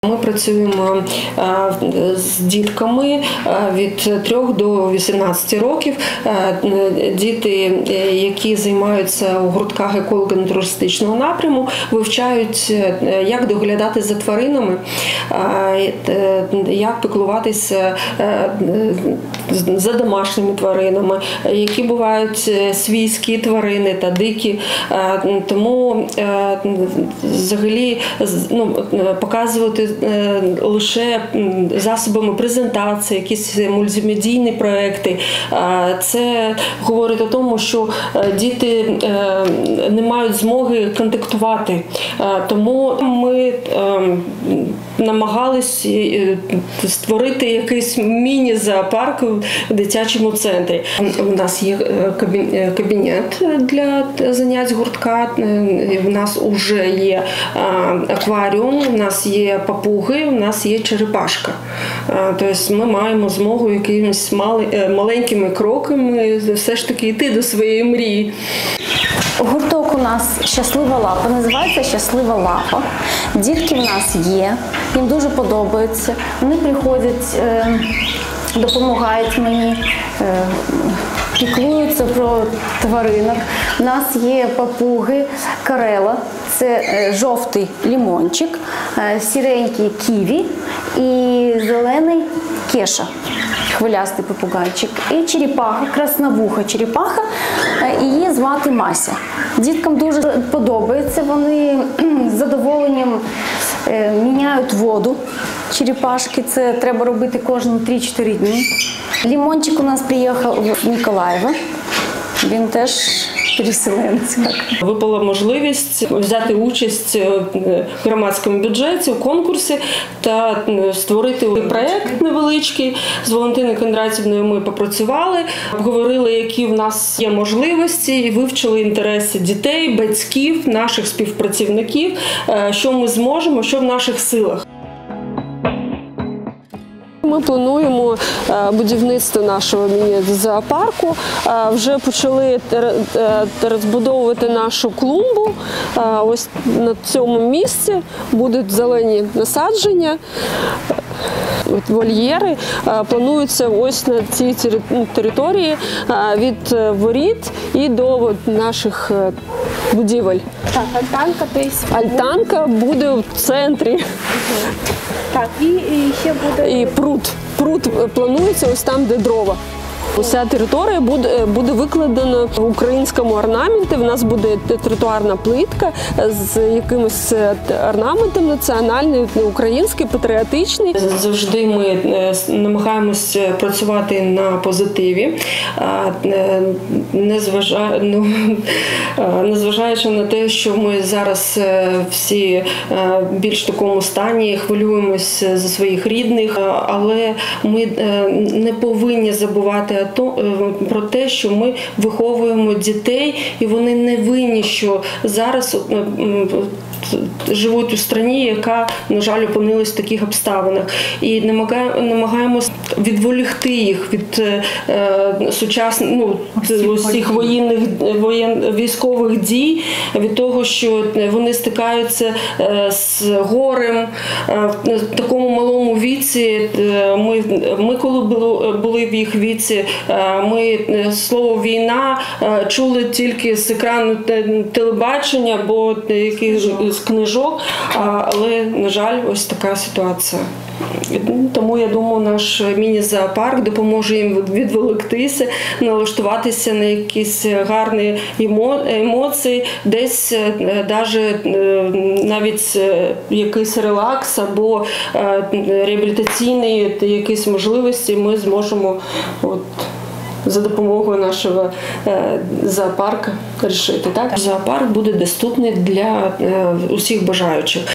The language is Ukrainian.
Ми працюємо з дітками від 3 до 18 років. Діти, які займаються у гуртках еколого-натуралістичного напряму, вивчають, як доглядати за тваринами, як піклуватися за домашніми тваринами, які бувають свійські тварини та дикі. Тому взагалі показувати лише засобами презентації, якісь мультимедійні проекти. Це говорить о тому, що діти не мають змоги контактувати. Тому ми намагались створити якийсь міні-зоопарк в дитячому центрі. У нас є кабінет для занять гуртка, у нас вже є акваріум, у нас є папуги, у нас є черепашка. Тобто ми маємо змогу якимись маленькими кроками все ж таки йти до своєї мрії. Гурток у нас «Щаслива лапа», називається «Щаслива лапа». Дітки в нас є, їм дуже подобається. Вони приходять, допомагають мені, піклуються про тваринок. У нас є папуги Карела, це жовтий лімончик, сіренький ківі і зелений кеша, хвилястий попугайчик. І черепаха, красновуха черепаха, її звати Мася. Діткам дуже подобається, вони з задоволенням міняють воду. Черепашки, це треба робити кожні 3-4 дні. Лімончик у нас приїхав в Миколаєво, він теж переселенець. Випала можливість взяти участь в громадському бюджеті, у конкурсі та створити проєкт невеличкий. З Валентиною Кондратівною ми попрацювали, обговорили, які в нас є можливості, і вивчили інтереси дітей, батьків, наших співпрацівників, що ми зможемо, що в наших силах. Ми плануємо будівництво нашого міні-зоопарку. Вже почали розбудовувати нашу клумбу. Ось на цьому місці будуть зелені насадження, вольєри. Плануються ось на цій території від воріт і до наших будівель. Так, альтанка, то есть... Альтанка буде в центрі. Так, і ще буде... І пруд. Пруд планується ось там, де дрова. Уся територія буде викладена в українському орнаменті. В нас буде тротуарна плитка з якимось орнаментом національний, український, патріотичний. Завжди ми намагаємось працювати на позитиві, незважаючи на те, що ми зараз всі більш в такому стані, хвилюємося за своїх рідних, але ми не повинні забувати про те, що ми виховуємо дітей, і вони не винні, що зараз живуть у країні, яка, на жаль, опинилась в таких обставинах. І намагаємося відволікти їх від сучасних, усіх військових дій, від того, що вони стикаються з горем в такому малому віці. Ми коли були в їх віці, ми слово «війна» чули тільки з екрану телебачення або з книжок, але, на жаль, ось така ситуація. Тому, я думаю, наш міні-зоопарк допоможе їм відволіктися, налаштуватися на якісь гарні емоції, десь навіть якийсь релакс або реабілітаційні якісь можливості ми зможемо за допомогою нашого зоопарку рішити. Так? Зоопарк буде доступний для усіх бажаючих.